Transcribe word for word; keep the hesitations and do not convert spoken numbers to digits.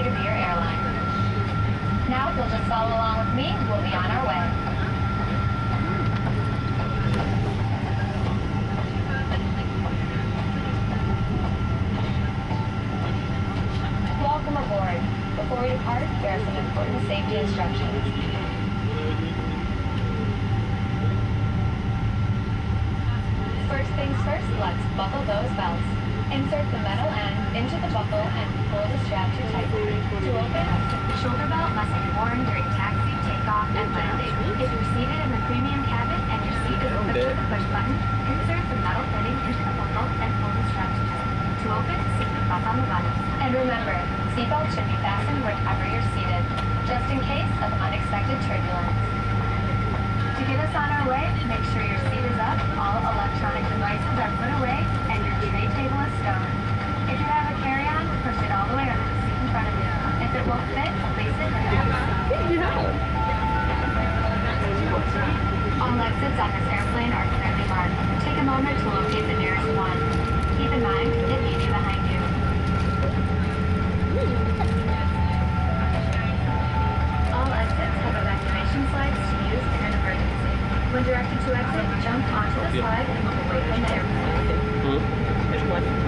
to be your airline. Now, if you'll just follow along with me, we'll be on our way. Welcome aboard. Before we depart, there are some important safety instructions. First things first, let's buckle those belts. Insert the metal end into the buckle and pull the strap to tighten. To open, the shoulder belt must be worn during taxi, takeoff, and landing. If you're seated in the premium cabin and your seat is equipped with a push button, insert the metal fitting into the buckle and pull the strap to tighten. To open, simply press on the button. And remember, seatbelts should be fastened wherever you're seated, just in case of unexpected turbulence. To get us on our way, make sure your seat is up, all electronic devices are put away, and your tray table is stowed. If you have a carry-on, push it all the way under the seat in front of you. If it won't fit, place it in the All exits on this airplane are clearly marked. Take a moment to locate the nearest one. Keep in mind, it may be behind you. All exits have evacuation slides to use in an emergency. When directed to exit, jump onto the slide and move away from the airplane. Hmm? Which one?